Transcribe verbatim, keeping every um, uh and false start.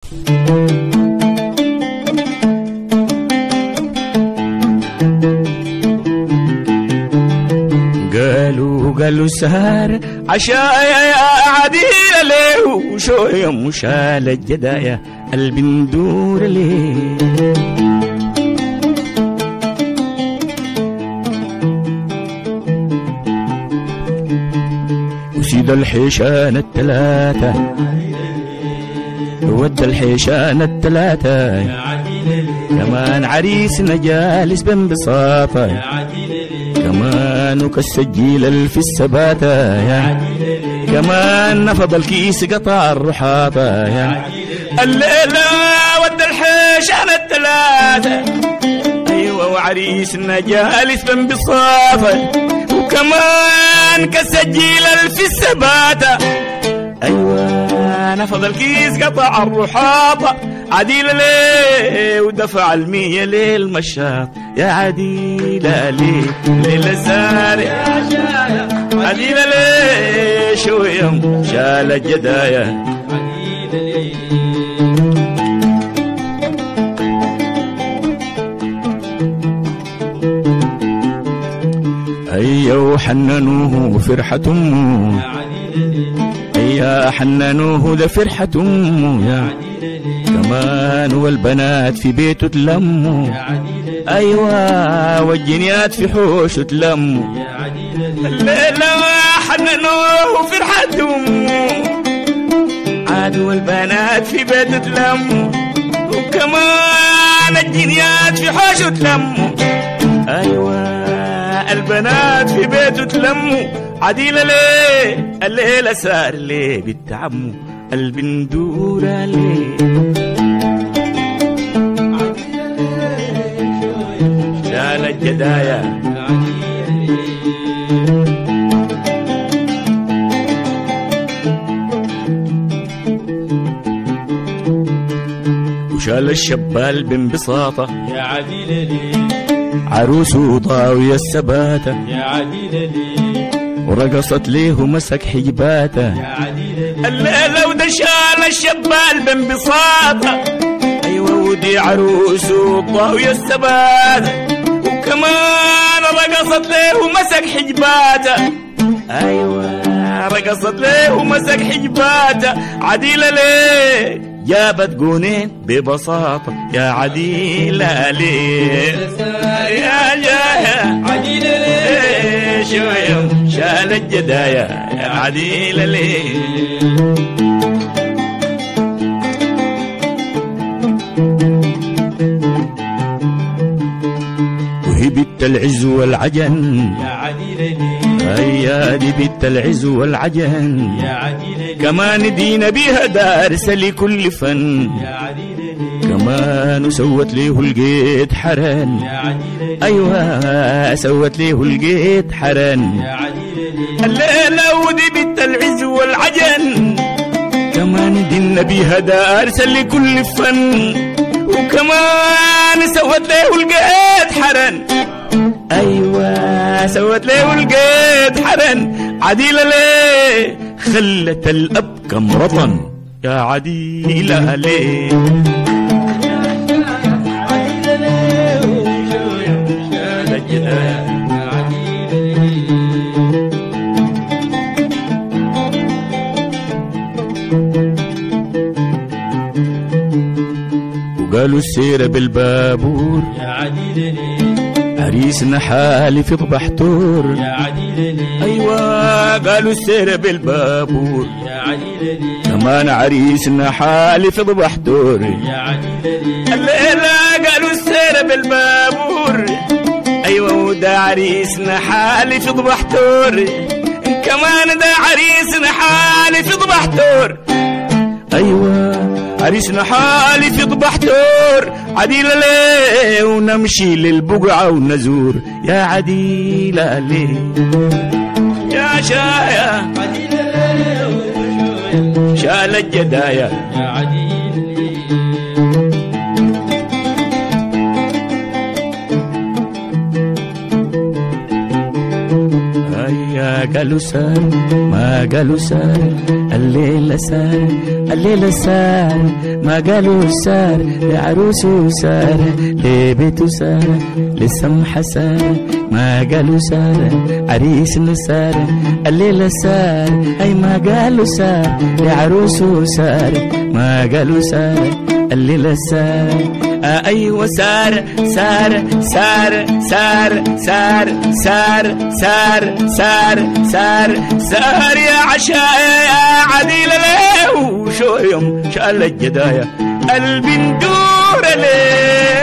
قالوا قالوا سهر عشايا يا عديل ليه وشوية مشال الجدايا البندور ليه وسيد الحيشان التلاتة ود الحيشان التلاتة كمان عريسنا جالس بانبساطة كمان وكالسجيل في السباتة يا كمان نفض الكيس قطع الرحاطة يا الليلة ود الحيشان التلاتة أيوة وعريسنا جالس بانبساطة وكمان كالسجيل في السباتة أيوة نفض الكيس قطع الرحاطة عديلة ليه ودفع المية للمشاط يا عديلة ليه ليلة ساري يا شايا عديلة ليه شوية شال الجدايا عديلة ليه هيا وحننوه فرحة أمه هيا حننوه لفرحة أمه يا كمان والبنات في بيته تلموا أيوة والجنيات في حوشه تلموا الليلة حننوه فرحة أمه عاد والبنات في بيته تلموا وكمان الجنيات في حوشه تلموا أيوة البنات في بيته تلموا عديلة ليه الليلة سار ليه بالتعمو البندورة ليه شال الجدايا وشال الشبال بانبساطة يا عديلة ليه عروسه طاوية السباتة يا عديلة ليه ورقصت ليه ومسك حجباته يا عديلة الليلة وده شال الشبال بانبساطة أيوة ودي عروسه طاوية السباتة وكمان رقصت ليه ومسك حجباته أيوة رقصت ليه ومسك حجباته عديلة ليه جابت جونين ببساطة يا عديلة ليه يا جاية عديلة ليه شوية شال الجدايا يا عديلة ليه وهي بنت العز والعجن يا عديلة ليه هيا دي بنت العز والعجن يا عديلة كمان دينا بيها دارس لكل فن يا عديلة كمان وسوت ليه القيد حرن يا عديلة أيوة سوت ليه القيد حرن يا عديلة الليلة ودي بنت العز والعجن كمان دينا بيها دارس لكل فن وكمان سوت ليه القيد حرن أيوة سوت ليه القيد حرن عديلة ليه خلت الأب كمرطن يا عديلة ليه عديلة ليه شوية شال الجدايا يا عديلة ليه وقالوا السيرة بالبابور يا عديلة ليه عريسنا حالف بحتور يا عديلة ليه أيوة قالوا السيرة بالبابور يا عديلة ليه كمان عريسنا حالف بحتور يا عديلة ليه الليلة قالوا السيرة بالبابور أيوة وده عريسنا حالف بحتور كمان ده عريسنا حالف بحتور أيوة عريسنا حالف بحتور عديلة ليه ونمشي للبقعة ونزور يا عديلة ليه يا شايا عديلة ليه شال الجدايا يا عديلة ليه هيا قالوا سار ما قالوا سار الليلة سار الليلة سار ما قالوا سار لعروسه سار لبيته سار للسمحة سار ما قالوا سار عريسنا سار الليلة سار أي ما قالوا سار لعروسه سار ما قالوا سار الليلة سار آه أيوة سار سار سار سار سار سار سار سار سار سار يا عشاء يا عديل له وشو يوم شال الجدايا قلبي ندور له